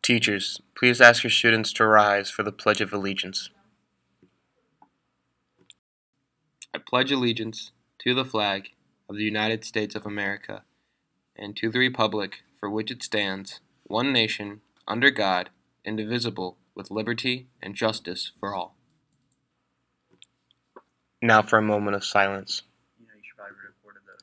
Teachers, please ask your students to rise for the Pledge of Allegiance. I pledge allegiance to the flag of the United States of America and to the republic for which it stands, one nation, under God, indivisible, with liberty and justice for all. Now for a moment of silence. You should probably recorded those.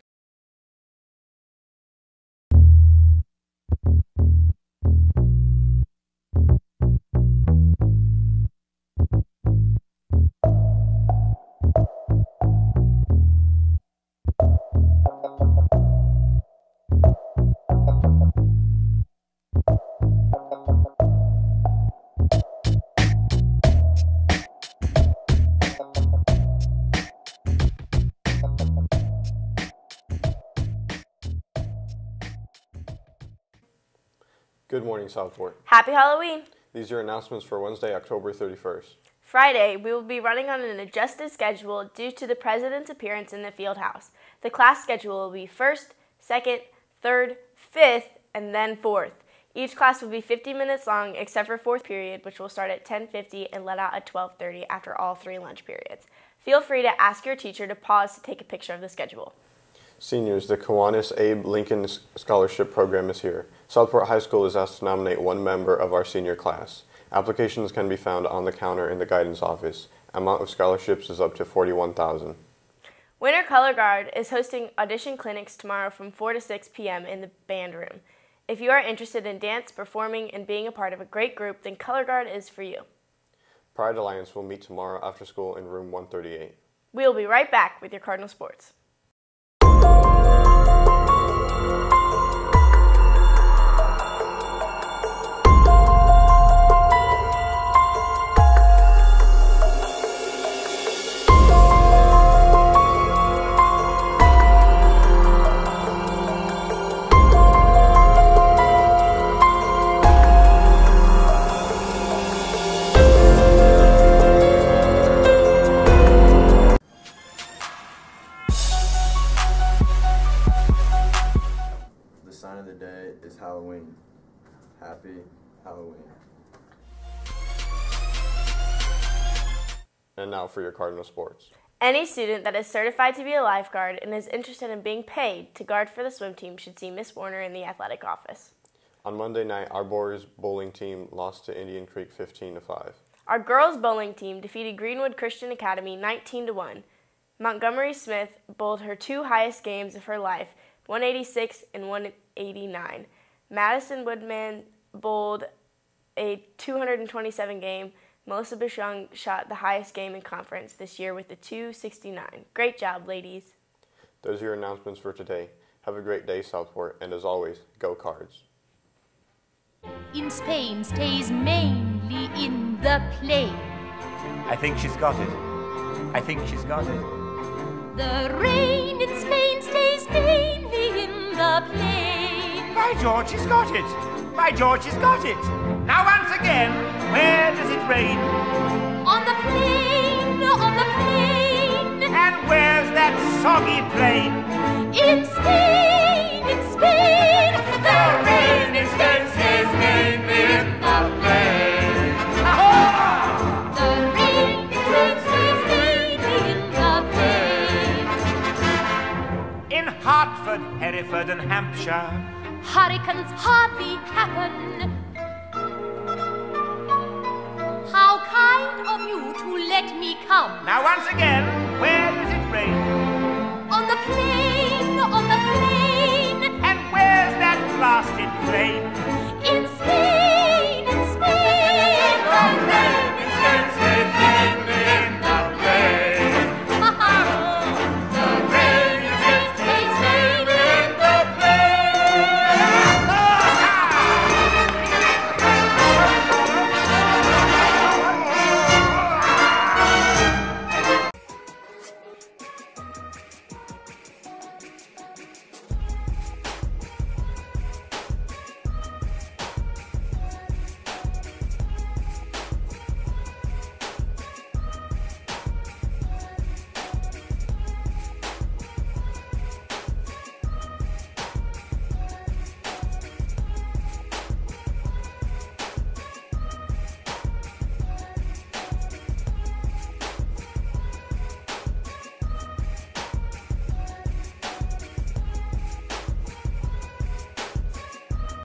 Good morning, Southport. Happy Halloween! These are announcements for Wednesday, October 31st. Friday, we will be running on an adjusted schedule due to the President's appearance in the field house. The class schedule will be 1st, 2nd, 3rd, 5th, and then 4th. Each class will be 50 minutes long except for 4th period, which will start at 10:50 and let out at 12:30 after all 3 lunch periods. Feel free to ask your teacher to pause to take a picture of the schedule. Seniors, the Kiwanis Abe Lincoln Scholarship Program is here. Southport High School is asked to nominate one member of our senior class. Applications can be found on the counter in the guidance office. Amount of scholarships is up to $41,000. Winter Color Guard is hosting audition clinics tomorrow from 4 to 6 p.m. in the band room. If you are interested in dance, performing, and being a part of a great group, then Color Guard is for you. Pride Alliance will meet tomorrow after school in room 138. We will be right back with your Cardinal Sports. The sign of the day is Halloween. Happy Halloween. And now for your Cardinal Sports. Any student that is certified to be a lifeguard and is interested in being paid to guard for the swim team should see Miss Warner in the athletic office. On Monday night, our boys bowling team lost to Indian Creek 15-5. Our girls bowling team defeated Greenwood Christian Academy 19-1. Montgomery Smith bowled her 2 highest games of her life, 186 and 189. Madison Woodman bowled a 227 game. Melissa Bishong shot the highest game in conference this year with a 269. Great job, ladies. Those are your announcements for today. Have a great day, Southport, and as always, go Cards. In Spain stays mainly in the plain. I think she's got it. I think she's got it. The rain in Spain stays mainly in the plain. By George, she's got it. By George, she's got it. Now once again, where does it rain? On the plain, on the plain. And where's that soggy plain? In Spain, in Spain. The rain in Spain stays mainly in the plain. The rain in Spain stays mainly in the plain. In Hartford, Hereford and Hampshire, Hurricanes hardly happen. How kind of you to let me come. now once again, where does it rain? On the plain, on the plain. And where's that blasted plain? In